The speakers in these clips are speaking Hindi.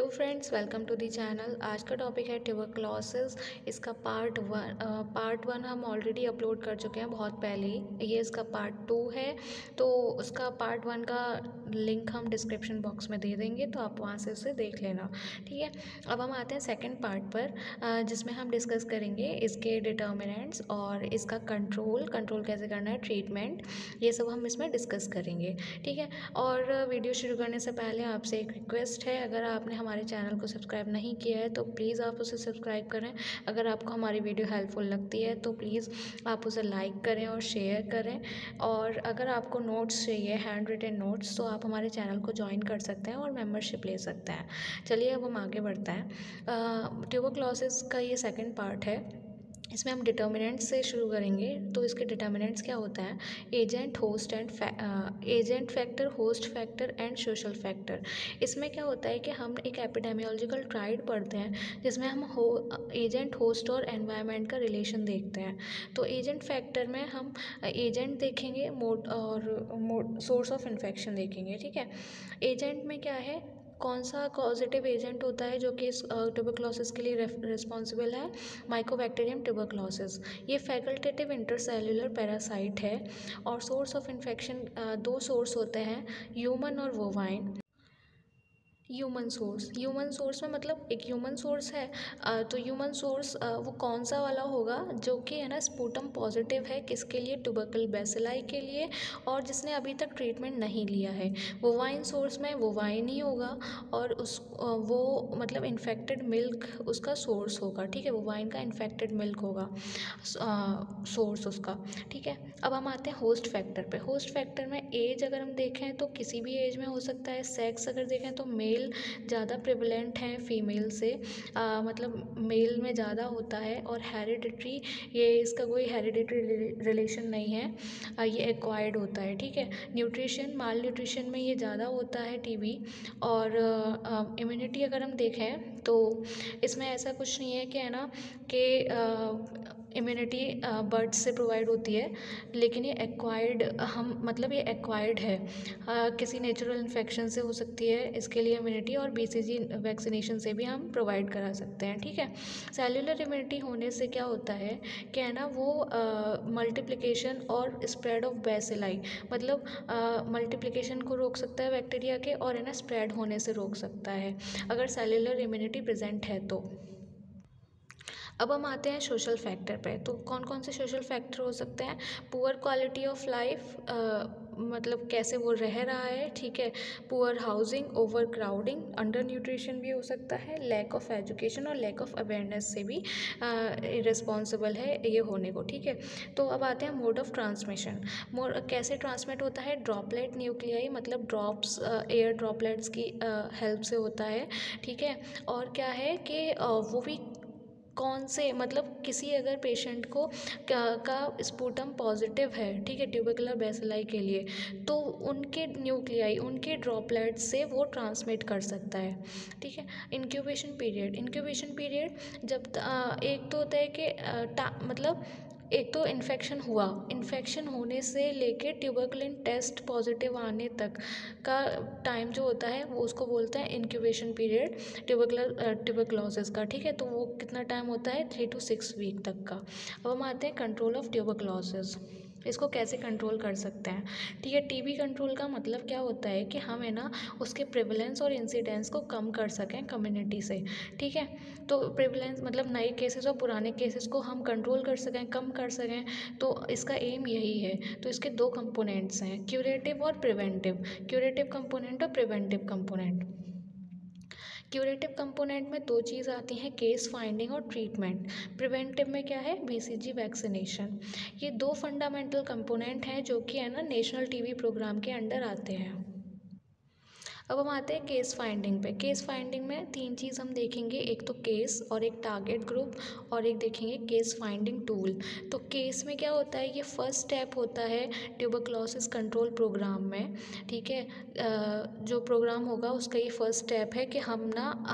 Friends, welcome to the channel. आज का टॉपिक है ट्यूबरक्लोसिस। इसका पार्ट वन हम ऑलरेडी अपलोड कर चुके हैं बहुत पहले ही। ये इसका पार्ट 2 है, तो उसका पार्ट 1 का लिंक हम डिस्क्रिप्शन बॉक्स में दे देंगे, तो आप वहाँ से उसे देख लेना। ठीक है, अब हम आते हैं सेकंड पार्ट पर, जिसमें हम डिस्कस करेंगे इसके डिटर्मिनेंट्स और इसका कंट्रोल कैसे करना है, ट्रीटमेंट, ये सब हम इसमें डिस्कस करेंगे। ठीक है, और वीडियो शुरू करने से पहले आपसे एक रिक्वेस्ट है, अगर आपने हमारे चैनल को सब्सक्राइब नहीं किया है तो प्लीज़ आप उसे सब्सक्राइब करें। अगर आपको हमारी वीडियो हेल्पफुल लगती है तो प्लीज़ आप उसे लाइक करें और शेयर करें। और अगर आपको नोट्स चाहिए, हैंड रिटन नोट्स, तो आप हमारे चैनल को ज्वाइन कर सकते हैं और मेंबरशिप ले सकते हैं। चलिए अब हम आगे बढ़ते हैं। ट्यूबरक्लोसिस का ये सेकंड पार्ट है। इसमें हम डिटर्मिनेंट्स से शुरू करेंगे। तो इसके डिटर्मिनेंट्स क्या होते हैं? Agent factor, host factor and social factor. इसमें क्या होता है कि हम एक एपिडेमियोलॉजिकल ट्रायड पढ़ते हैं, जिसमें हम एजेंट, होस्ट और एनवायरनमेंट का रिलेशन देखते हैं। तो एजेंट फैक्टर में हम एजेंट देखेंगे, सोर्स ऑफ इन्फेक्शन देखेंगे। ठीक है, एजेंट में क्या है, कौन सा कॉजेटिव एजेंट होता है जो कि इस ट्यूबरक्लोसिस के लिए रिस्पॉन्सिबल है? Mycobacterium tuberculosis. ये फैकल्टेटिव इंटरसेल्युलर पैरासाइट है। और सोर्स ऑफ इन्फेक्शन दो सोर्स होते हैं, ह्यूमन और बोवाइन। ह्यूमन सोर्स में मतलब एक ह्यूमन सोर्स है, तो ह्यूमन सोर्स वो कौन सा वाला होगा जो कि है ना स्पूटम पॉजिटिव है, किसके लिए? ट्यूबरकल बेसिलाई के लिए, और जिसने अभी तक ट्रीटमेंट नहीं लिया है। वोवाइन सोर्स में वोवाइन ही होगा, और वो मतलब इन्फेक्टेड मिल्क उसका सोर्स होगा। ठीक है, वोवाइन का इन्फेक्टेड मिल्क होगा सोर्स उसका। ठीक है, अब हम आते हैं होस्ट फैक्टर पे। होस्ट फैक्टर में एज अगर हम देखें तो किसी भी एज में हो सकता है। सेक्स अगर देखें तो मेल ज़्यादा प्रिवलेंट है फीमेल से, मतलब मेल में ज़्यादा होता है। और हेरिडिटरी, ये इसका कोई हेरिडिटरी रिलेशन नहीं है, ये एक्वायर्ड होता है। ठीक है, न्यूट्रिशन, माल न्यूट्रिशन में ये ज़्यादा होता है टीबी। और इम्यूनिटी अगर हम देखें तो इसमें ऐसा कुछ नहीं है कि है ना कि इम्यूनिटी बर्ड्स से प्रोवाइड होती है, लेकिन ये एक्वायर्ड, हम मतलब ये एक्वायर्ड है, किसी नेचुरल इन्फेक्शन से हो सकती है इसके लिए इम्यूनिटी, और बीसीजी वैक्सीनेशन से भी हम प्रोवाइड करा सकते हैं। ठीक है, सेल्युलर इम्यूनिटी होने से क्या होता है कि है ना वो मल्टीप्लिकेशन और स्प्रेड ऑफ बेसिलाई, मतलब मल्टीप्लिकेशन को रोक सकता है बैक्टीरिया के, और है ना स्प्रेड होने से रोक सकता है अगर सेल्युलर इम्यूनिटी प्रेजेंट है तो। अब हम आते हैं सोशल फैक्टर पे। तो कौन कौन से सोशल फैक्टर हो सकते हैं? पुअर क्वालिटी ऑफ लाइफ, मतलब कैसे वो रह रहा है। ठीक है, poor housing, overcrowding, undernutrition भी हो सकता है, लैक ऑफ एजुकेशन और लैक ऑफ अवेयरनेस से भी रिस्पॉन्सिबल है ये होने को। ठीक है, तो अब आते हैं मोड ऑफ ट्रांसमिशन। कैसे ट्रांसमिट होता है? ड्रॉपलेट न्यूक्लियाई, मतलब ड्रॉप्स, एयर ड्रॉपलेट्स की हेल्प से होता है। ठीक है, और क्या है कि वो भी कौन से, मतलब किसी अगर पेशेंट को का स्पूटम पॉजिटिव है, ठीक है, ट्यूबरकुलर बेसिलाई के लिए, तो उनके न्यूक्लियाई, उनके ड्रॉपलेट्स से वो ट्रांसमिट कर सकता है। ठीक है, इंक्यूबेशन पीरियड जब एक तो होता है कि मतलब एक तो इन्फेक्शन होने से लेके ट्यूबरकुलिन टेस्ट पॉजिटिव आने तक का टाइम जो होता है वो उसको बोलते हैं इंक्यूबेशन पीरियड ट्यूबरक्लोसिस का। ठीक है, तो वो कितना टाइम होता है? 3 to 6 वीक तक का। अब हम आते हैं कंट्रोल ऑफ ट्यूबरक्लोसिस, इसको कैसे कंट्रोल कर सकते हैं। ठीक है, टीबी कंट्रोल का मतलब क्या होता है कि हम है ना उसके प्रिवलेंस और इंसिडेंस को कम कर सकें कम्युनिटी से। ठीक है, तो प्रिवलेंस मतलब नए केसेस और पुराने केसेस को हम कंट्रोल कर सकें, कम कर सकें, तो इसका एम यही है। तो इसके दो कंपोनेंट्स हैं, क्यूरेटिव और क्यूरेटिव कंपोनेंट और प्रिवेंटिव कंपोनेंट। क्यूरेटिव कंपोनेंट में दो चीज़ आती हैं, केस फाइंडिंग और ट्रीटमेंट। प्रिवेंटिव में क्या है? BCG vaccination. ये दो फंडामेंटल कंपोनेंट हैं जो कि है ना नेशनल टीबी प्रोग्राम के अंडर आते हैं। अब हम आते हैं केस फाइंडिंग पे। केस फाइंडिंग में तीन चीज़ हम देखेंगे, एक तो केस, और एक टारगेट ग्रुप, और एक देखेंगे केस फाइंडिंग टूल। तो केस में क्या होता है? ये फर्स्ट स्टेप होता है ट्यूबरक्लोसिस कंट्रोल प्रोग्राम में। ठीक है, जो प्रोग्राम होगा उसका ये फर्स्ट स्टेप है कि हम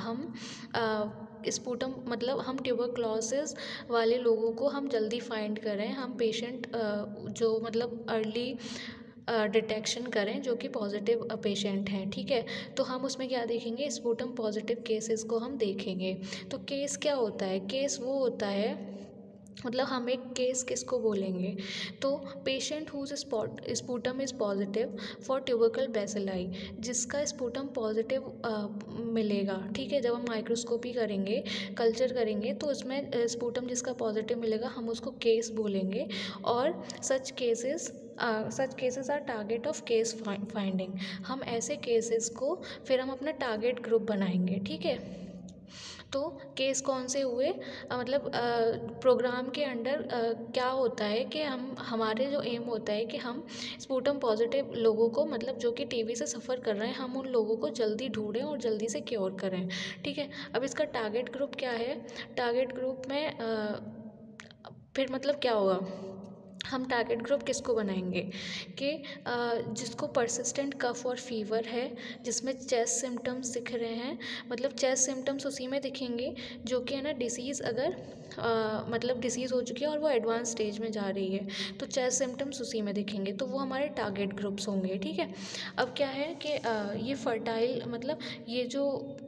स्पूटम, मतलब हम ट्यूबरक्लोसिस वाले लोगों को हम जल्दी फाइंड करें, हम पेशेंट जो मतलब अर्ली डिटेक्शन करें जो कि पॉजिटिव पेशेंट हैं, ठीक है। तो हम उसमें क्या देखेंगे, स्पूटम पॉजिटिव केसेस को हम देखेंगे। तो केस क्या होता है, केस वो होता है, मतलब हम एक केस किसको बोलेंगे, तो patient whose sputum is positive for tubercle bacilli, जिसका स्पूटम पॉजिटिव मिलेगा, ठीक है। जब हम माइक्रोस्कोपी करेंगे, कल्चर करेंगे, तो उसमें स्पूटम जिसका पॉजिटिव मिलेगा हम उसको केस बोलेंगे। और such cases are target of case finding. हम ऐसे केसेस को फिर हम अपना टारगेट ग्रुप बनाएंगे, ठीक है। तो केस कौन से हुए, मतलब प्रोग्राम के अंडर क्या होता है कि हमारे जो एम होता है कि हम स्पूटम पॉजिटिव लोगों को, मतलब जो कि टीबी से सफ़र कर रहे हैं, हम उन लोगों को जल्दी ढूंढें और जल्दी से क्योर करें, ठीक है। अब इसका टारगेट ग्रुप क्या है, टारगेट ग्रुप में फिर मतलब क्या होगा, हम टारगेट ग्रुप किसको बनाएंगे कि जिसको परसिस्टेंट कफ और फीवर है, जिसमें चेस्ट सिम्टम्स दिख रहे हैं, मतलब चेस्ट सिम्टम्स उसी में दिखेंगे जो कि है ना डिसीज़ अगर मतलब डिसीज़ हो चुकी है और वो एडवांस स्टेज में जा रही है, तो चेस्ट सिम्टम्स उसी में दिखेंगे, तो वो हमारे टारगेट ग्रुप्स होंगे, ठीक है। अब क्या है कि ये फर्टाइल, मतलब ये जो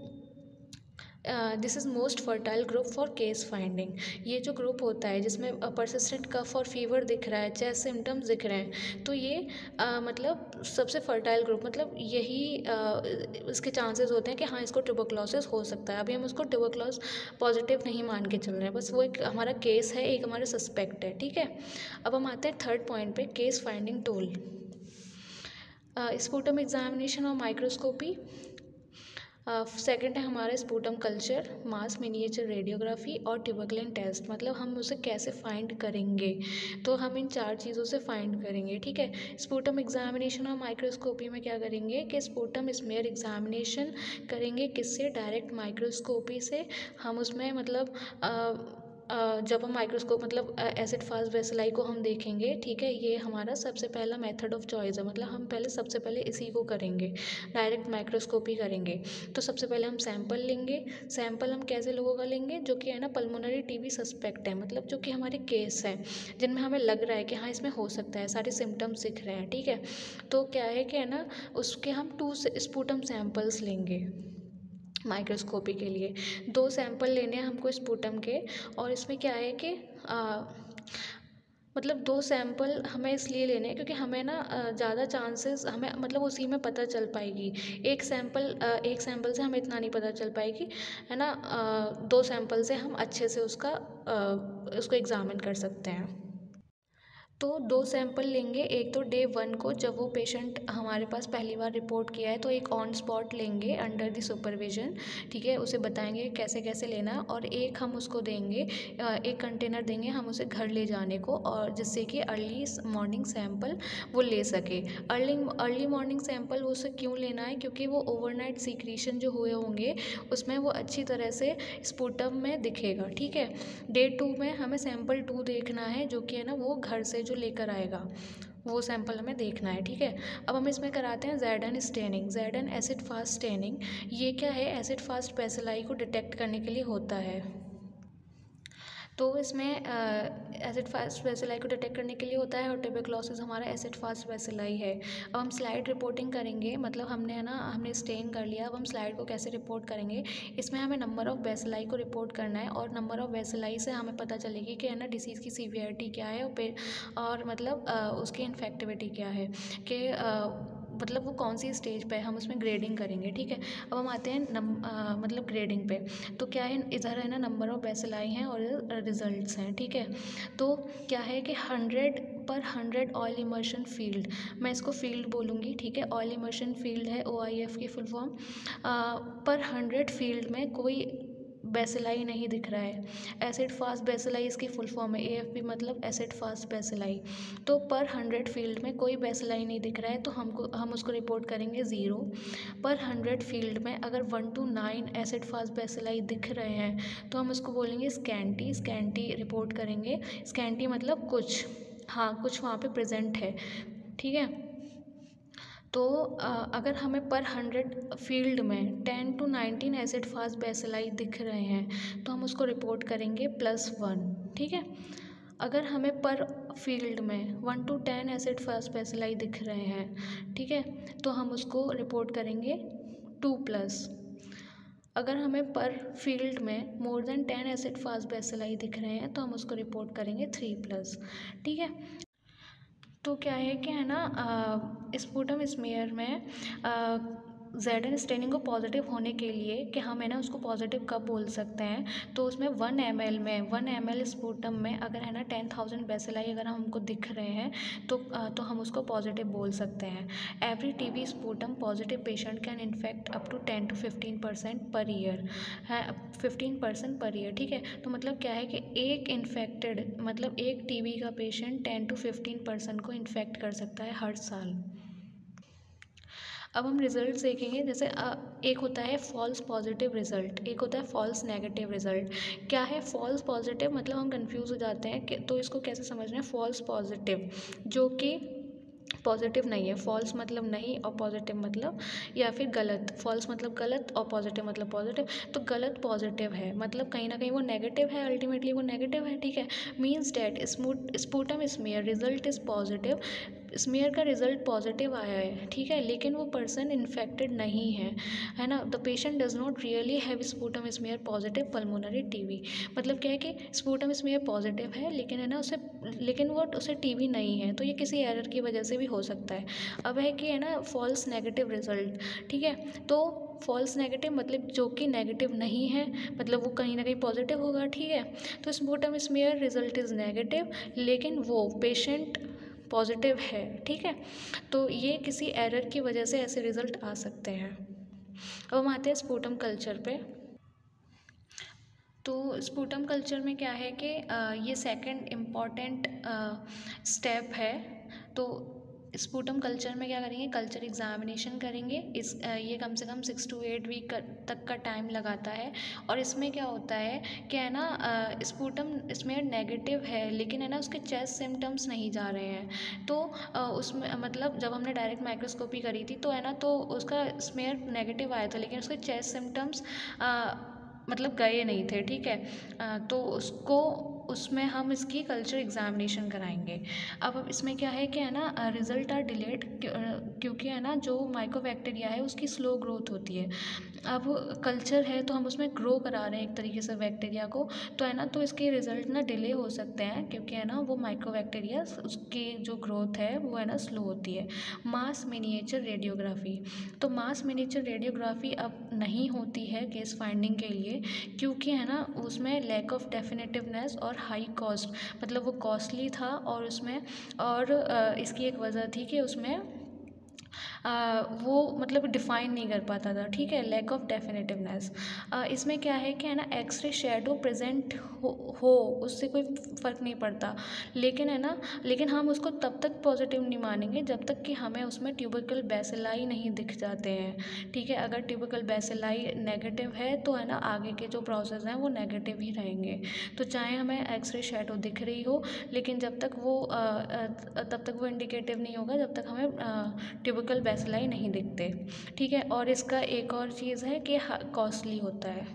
this is most fertile group for case finding. ये जो ग्रुप होता है जिसमें परसिस्टेंट कफ और फीवर दिख रहा है, चेस्ट सिम्टम्स दिख रहे हैं, तो ये मतलब सबसे फर्टाइल ग्रुप, मतलब यही इसके चांसेस होते हैं कि हाँ इसको ट्यूबरक्लोसिस हो सकता है। अभी हम उसको ट्यूबरक्लोस पॉजिटिव नहीं मान के चल रहे हैं, बस वो एक हमारा केस है, एक हमारा सस्पेक्ट है, ठीक है। अब हम आते हैं थर्ड पॉइंट पे, case finding tool. Sputum examination और माइक्रोस्कोपी। सेकंड है हमारा sputum culture, mass miniature radiography और ट्यूबरकुलिन टेस्ट, मतलब हम उसे कैसे फाइंड करेंगे, तो हम इन 4 चीज़ों से फाइंड करेंगे, ठीक है। स्पूटम एग्जामिनेशन और माइक्रोस्कोपी में क्या करेंगे कि स्पूटम स्मेयर एग्जामिनेशन करेंगे, किससे, डायरेक्ट माइक्रोस्कोपी से। हम उसमें मतलब जब हम माइक्रोस्कोप मतलब एसिड फास्ट बेसिलाई को हम देखेंगे, ठीक है, ये हमारा सबसे पहला मेथड ऑफ चॉइस है, मतलब हम सबसे पहले इसी को करेंगे, डायरेक्ट माइक्रोस्कोपी करेंगे। तो सबसे पहले हम सैंपल लेंगे। सैंपल हम कैसे लोगों का लेंगे, जो कि है ना पल्मोनरी टीबी सस्पेक्ट है, मतलब जो कि हमारे केस है जिनमें हमें लग रहा है कि हाँ इसमें हो सकता है, सारे सिम्टम्स दिख रहे हैं, ठीक है। तो क्या है कि है ना उसके हम 2 स्पूटम सैंपल्स लेंगे माइक्रोस्कोपी के लिए। 2 सैंपल लेने हैं हमको स्पूटम के, और इसमें क्या है कि मतलब 2 सैंपल हमें इसलिए लेने हैं क्योंकि हमें ना ज़्यादा चांसेस हमें मतलब उसी में पता चल पाएगी। एक सैंपल से हमें इतना नहीं पता चल पाएगी, है ना। 2 सैंपल से हम अच्छे से उसको एग्ज़ामिन कर सकते हैं। तो 2 सैंपल लेंगे, एक तो डे 1 को जब वो पेशेंट हमारे पास पहली बार रिपोर्ट किया है, तो एक ऑन स्पॉट लेंगे अंडर द सुपरविजन, ठीक है, उसे बताएंगे कैसे कैसे लेना है, और एक हम उसको देंगे, एक कंटेनर देंगे हम उसे घर ले जाने को, और जिससे कि अर्ली मॉर्निंग सैंपल वो ले सके। अर्ली मॉर्निंग सैंपल उसे क्यों लेना है, क्योंकि वो ओवरनाइट सीक्रीशन जो हुए होंगे उसमें वो अच्छी तरह से स्पूटम में दिखेगा, ठीक है। डे 2 में हमें सैंपल 2 देखना है, जो कि है ना वो घर से जो लेकर आएगा वो सैंपल हमें देखना है, ठीक है। अब हम इसमें कराते हैं Z N staining, Z N acid fast staining. ये क्या है, एसिड फास्ट बेसिलाई को डिटेक्ट करने के लिए होता है। तो इसमें एसिड फास्ट बेसिलाई को डिटेक्ट करने के लिए होता है, और ट्यूबरक्लोसिस हमारा एसिड फास्ट बेसिलाई है। अब हम स्लाइड रिपोर्टिंग करेंगे, मतलब हमने स्टेन कर लिया, अब हम स्लाइड को कैसे रिपोर्ट करेंगे। इसमें हमें नंबर ऑफ़ बेसिलाई को रिपोर्ट करना है, और नंबर ऑफ़ बेसिलाई से हमें पता चलेगी कि है ना डिसीज़ की सीवियरिटी क्या है, और मतलब उसकी इन्फेक्टिविटी क्या है, कि मतलब वो कौन सी स्टेज पे है, हम उसमें ग्रेडिंग करेंगे, ठीक है। अब हम आते हैं मतलब ग्रेडिंग पे। तो क्या है, इधर है ना नंबर ऑफ़ बेसिलाई हैं और रिजल्ट्स हैं, ठीक है। तो क्या है कि 100/100 ऑयल इमर्शन फील्ड, मैं इसको फील्ड बोलूँगी, ठीक है। ऑयल इमर्शन फील्ड है OIF की फुल फॉर्म। पर 100 फील्ड में कोई बेसिलाई नहीं दिख रहा है। एसिड फास्ट बेसिलाई इसकी फुल फॉर्म है, AFB मतलब एसिड फास्ट बेसिलाई। तो पर 100 फील्ड में कोई बेसिलाई नहीं दिख रहा है, तो हम उसको रिपोर्ट करेंगे 0। पर 100 फील्ड में अगर 1 to 9 एसिड फास्ट बेसिलाई दिख रहे हैं, तो हम उसको बोलेंगे स्कैंटी रिपोर्ट करेंगे। स्कैंटी मतलब कुछ, हाँ कुछ वहाँ पे प्रेजेंट है, ठीक है। तो अगर हमें पर 100 फील्ड में 10 to 19 एसिड फास्ट बेसिलाई दिख रहे हैं, तो हम उसको रिपोर्ट करेंगे +1, ठीक है। अगर हमें पर फील्ड में 1 to 10 एसिड फास्ट बेसिलाई दिख रहे हैं, ठीक है, तो हम उसको रिपोर्ट करेंगे 2+। अगर हमें पर फील्ड में more than 10 acid fast bacilli दिख रहे हैं तो हम उसको रिपोर्ट करेंगे 3+, ठीक है। तो क्या है कि है ना स्पुटम स्मीयर में जेड एन स्टेनिंग को पॉजिटिव होने के लिए कि हम है ना उसको पॉजिटिव कब बोल सकते हैं, तो उसमें 1 ml स्पुटम में अगर है ना 10,000 बेसिलाई अगर हमको दिख रहे हैं तो हम उसको पॉजिटिव बोल सकते हैं। Every TB sputum positive patient can infect up to 10 to 15% per year है, 15% पर ईयर, ठीक है। तो मतलब क्या है कि एक इन्फेक्टेड मतलब एक टीबी का पेशेंट 10 to 15% को इन्फेक्ट कर सकता है हर साल। अब हम रिजल्ट देखेंगे, जैसे एक होता है फॉल्स पॉजिटिव रिजल्ट, एक होता है फॉल्स नेगेटिव रिजल्ट। क्या है फॉल्स पॉजिटिव, मतलब हम कंफ्यूज हो जाते हैं कि तो इसको कैसे समझना है। फॉल्स पॉजिटिव जो कि पॉजिटिव नहीं है, फॉल्स मतलब नहीं और पॉजिटिव मतलब या फिर गलत, फॉल्स मतलब गलत और पॉजिटिव मतलब पॉजिटिव। तो गलत पॉजिटिव है मतलब कहीं ना कहीं वो नेगेटिव है, अल्टीमेटली वो नेगेटिव है, ठीक है। Means that sputum smear result is positive, smear का रिजल्ट पॉजिटिव आया है, ठीक है, लेकिन वो पर्सन इन्फेक्टेड नहीं है ना। The patient does not really have sputum smear positive pulmonary TB. मतलब क्या है कि स्पुटम स्मीयर पॉजिटिव है लेकिन है ना उसे टीबी नहीं है, तो ये किसी एरर की वजह से भी हो सकता है। अब है कि है ना फॉल्स नेगेटिव रिजल्ट, ठीक है। तो फॉल्स नेगेटिव मतलब जो कि नेगेटिव नहीं है, मतलब वो कहीं ना कहीं पॉजिटिव होगा, ठीक है। तो sputum smear result is negative लेकिन वो पेशेंट पॉजिटिव है, ठीक है। तो ये किसी एरर की वजह से ऐसे रिजल्ट आ सकते हैं। अब हम आते हैं स्पुटम कल्चर पे। तो स्पुटम कल्चर में क्या है कि ये सेकंड इम्पॉर्टेंट स्टेप है। तो स्पुटम कल्चर में क्या करेंगे, कल्चर एग्जामिनेशन करेंगे। ये कम से कम 6 to 8 वीक तक का टाइम लगाता है। और इसमें क्या होता है कि है ना स्पुटम इसमें नेगेटिव है लेकिन है ना उसके चेस्ट सिम्टम्स नहीं जा रहे हैं। तो उसमें मतलब जब हमने डायरेक्ट माइक्रोस्कोपी करी थी तो है ना तो उसका स्मेयर नेगेटिव आया था लेकिन उसके चेस्ट सिम्टम्स मतलब गए नहीं थे, ठीक है। तो उसमें हम इसकी कल्चर एग्जामिनेशन कराएंगे। अब इसमें क्या है कि है ना रिजल्ट आर डिलेड क्योंकि है ना जो माइकोबैक्टीरिया है उसकी स्लो ग्रोथ होती है। अब कल्चर है तो हम उसमें ग्रो करा रहे हैं एक तरीके से बैक्टीरिया को, तो है ना तो इसके रिजल्ट ना डिले हो सकते हैं क्योंकि है ना वो माइक्रोबैक्टीरिया उसकी जो ग्रोथ है वो है ना स्लो होती है। मास मिनिएचर रेडियोग्राफी, तो मास मिनिएचर रेडियोग्राफी अब नहीं होती है केस फाइंडिंग के लिए क्योंकि है ना उसमें लैक ऑफ डेफिनेटिवनेस और हाई कॉस्ट, मतलब वो कॉस्टली था और उसमें और इसकी एक वजह थी कि उसमें वो मतलब डिफ़ाइन नहीं कर पाता था, ठीक है, लैक ऑफ डेफिनेटिवनेस। इसमें क्या है कि है ना एक्सरे शेडो प्रेजेंट हो उससे कोई फ़र्क नहीं पड़ता, लेकिन है ना लेकिन हम उसको तब तक पॉजिटिव नहीं मानेंगे जब तक कि हमें उसमें ट्यूबरकल बैसिलाई नहीं दिख जाते हैं, ठीक है। अगर ट्यूबरकल बैसिलाई नेगेटिव है तो है ना आगे के जो प्रोसेस हैं वो नेगेटिव ही रहेंगे। तो चाहे हमें एक्सरे शेडो दिख रही हो लेकिन जब तक वो तब तक वो इंडिकेटिव नहीं होगा जब तक हमें ट्यूबरकल बैसिलाई नहीं दिखते, ठीक है। और इसका एक और चीज़ है कि कॉस्टली होता है।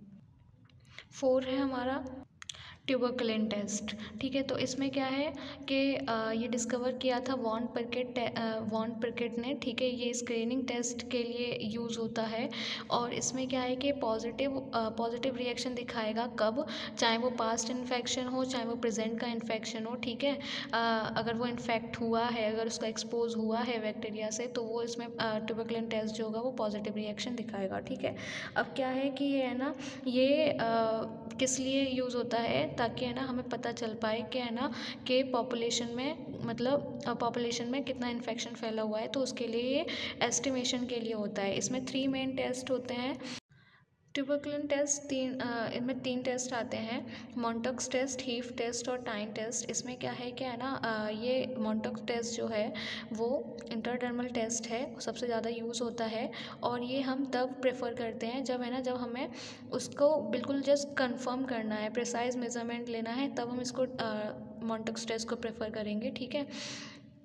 4 है हमारा ट्यूबरकुलिन टेस्ट, ठीक है। तो इसमें क्या है कि ये डिस्कवर किया था वॉन परकेट ने, ठीक है। ये स्क्रीनिंग टेस्ट के लिए यूज़ होता है और इसमें क्या है कि पॉजिटिव रिएक्शन दिखाएगा कब, चाहे वो पास्ट इन्फेक्शन हो चाहे वो प्रेजेंट का इन्फेक्शन हो, ठीक है। अगर वो इन्फेक्ट हुआ है, अगर उसका एक्सपोज हुआ है बैक्टीरिया से तो वो इसमें ट्यूबरकुलिन टेस्ट जो होगा वो पॉजिटिव रिएक्शन दिखाएगा, ठीक है। अब क्या है कि ये है ना ये किस लिए यूज़ होता है ताकि है ना हमें पता चल पाए कि है ना कि पॉपुलेशन में मतलब पॉपुलेशन में कितना इन्फेक्शन फैला हुआ है, तो उसके लिए ये एस्टिमेशन के लिए होता है। इसमें 3 मेन टेस्ट होते हैं। ट्यूबरकुलिन टेस्ट इनमें 3 टेस्ट आते हैं, मॉन्टक्स टेस्ट, हीफ टेस्ट और टाइन टेस्ट। इसमें क्या है कि है ना ये मॉन्टक्स टेस्ट जो है वो इंटरडर्मल टेस्ट है, सबसे ज़्यादा यूज़ होता है और ये हम तब प्रेफर करते हैं जब है ना जब हमें उसको बिल्कुल जस्ट कंफर्म करना है, प्रिसाइज मेजरमेंट लेना है, तब हम इसको मॉन्टक्स टेस्ट को प्रेफर करेंगे, ठीक है।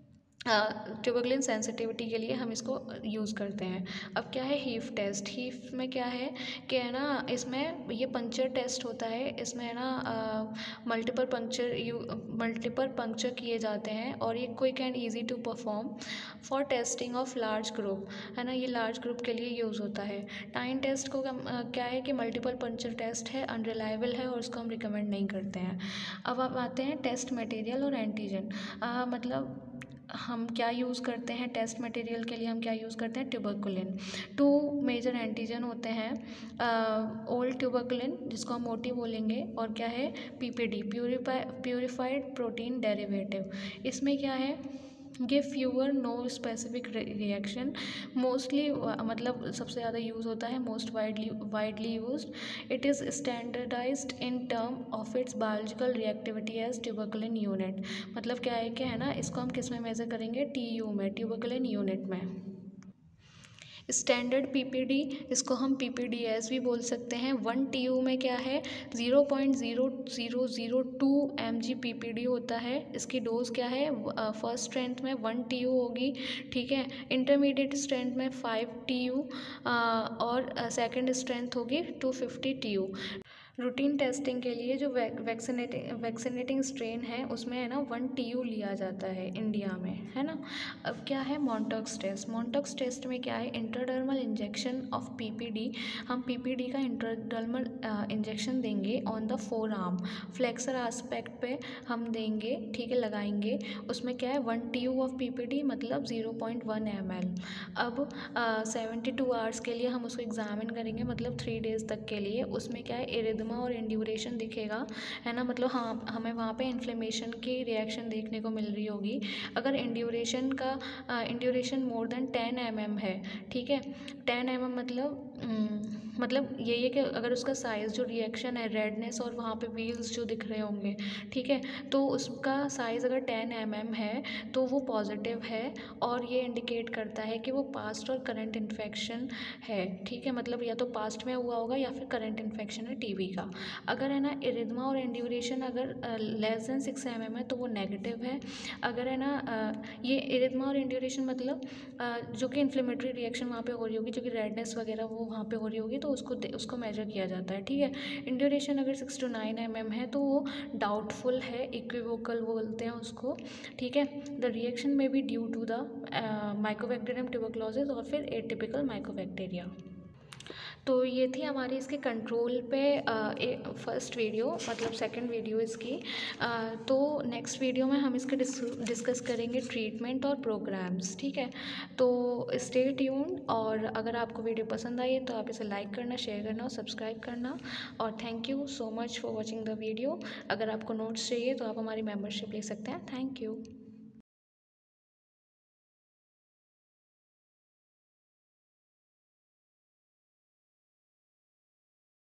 ट्यूबरकुलिन सेंसिटिविटी के लिए हम इसको यूज़ करते हैं। अब क्या है हीफ टेस्ट। हीफ में क्या है कि है ना, इसमें ये पंक्चर टेस्ट होता है। इसमें है ना मल्टीपल पंक्चर किए जाते हैं और ये quick and easy to perform for testing of large group, है ना, ये लार्ज ग्रुप के लिए यूज़ होता है। टाइम टेस्ट को क्या है कि मल्टीपल पंक्चर टेस्ट है, अनरिलायबल है और उसको हम रिकमेंड नहीं करते हैं। अब आप आते हैं टेस्ट मटेरियल और एंटीजन। मतलब हम क्या यूज़ करते हैं टेस्ट मटेरियल के लिए, हम क्या यूज़ करते हैं ट्यूबरकुलिन। 2 मेजर एंटीजन होते हैं, ओल्ड ट्यूबरकुलिन जिसको हम ओटी बोलेंगे, और क्या है पीपीडी, प्यूरिफाइड प्रोटीन डेरिवेटिव। इसमें क्या है give fewer no specific reaction, mostly मतलब सबसे ज़्यादा यूज़ होता है, most widely used. It is standardised in term of its biological reactivity as tuberculin unit. मतलब क्या है ना, इसको हम किस में मेज़र करेंगे, TU में, ट्यूबरकुलिन यूनिट में। स्टैंडर्ड पीपीडी, इसको हम PPDS भी बोल सकते हैं। 1 TU में क्या है 0.0002 mg PPD होता है। इसकी डोज क्या है, फर्स्ट स्ट्रेंथ में 1 TU होगी, ठीक है। इंटरमीडिएट स्ट्रेंथ में 5 TU और सेकंड स्ट्रेंथ होगी 250 TU। रूटीन टेस्टिंग के लिए जो वैक्सीनेटिंग स्ट्रेन है उसमें है ना 1 TU लिया जाता है इंडिया में, है ना। अब क्या है मॉन्टॉक्स टेस्ट। मॉन्टॉक्स टेस्ट में क्या है इंट्राडर्मल इंजेक्शन ऑफ PPD। हम PPD का इंट्राडर्मल इंजेक्शन देंगे on the forearm, flexor aspect पे हम देंगे, ठीक है, लगाएंगे। उसमें क्या है 1 TU ऑफ PPD मतलब 0.1 ml। अब 72 आवर्स के लिए हम उसको एग्जामिन करेंगे, मतलब 3 डेज़ तक के लिए। उसमें क्या है इरिथमा और इंड्यूरेशन दिखेगा, है ना, मतलब हाँ हमें वहाँ पे इन्फ्लेमेशन की रिएक्शन देखने को मिल रही होगी। अगर इंड्यूरेशन मोर देन 10 mm है, ठीक है, 10 mm मतलब यही है कि अगर उसका साइज़ जो रिएक्शन है रेडनेस और वहाँ पे व्हील्स जो दिख रहे होंगे, ठीक है, तो उसका साइज़ अगर 10 mm है तो वो पॉजिटिव है और ये इंडिकेट करता है कि वो पास्ट और करंट इन्फेक्शन है, ठीक है, मतलब या तो पास्ट में हुआ होगा या फिर करंट इन्फेक्शन है TB का। अगर है ना इरिथमा और इंड्यूरेशन अगर लेस देन 6 mm है तो वो नेगेटिव है। अगर है ना ये इरिथमा और इंड्यूरेशन मतलब जो कि इन्फ्लेमेटरी रिएक्शन वहाँ पे हो रही होगी, जो कि रेडनेस वगैरह वो वहाँ पे हो रही होगी, तो उसको मेजर किया जाता है, ठीक है। इंड्यूरेशन अगर 6 to 9 mm है तो वो डाउटफुल है, इक्विवोकल बोलते हैं उसको, ठीक है। द रिएक्शन में be due to the mycobacterium tuberculosis और फिर एटिपिकल माइकोबैक्टीरिया। तो ये थी हमारी इसके कंट्रोल पे फर्स्ट वीडियो, मतलब सेकंड वीडियो इसकी। तो नेक्स्ट वीडियो में हम इसके डिस्कस करेंगे ट्रीटमेंट और प्रोग्राम्स, ठीक है। तो स्टे ट्यून्ड, और अगर आपको वीडियो पसंद आई है तो आप इसे लाइक करना, शेयर करना और सब्सक्राइब करना। और thank you so much for watching the video. अगर आपको नोट्स चाहिए तो आप हमारी मेम्बरशिप ले सकते हैं। Thank you.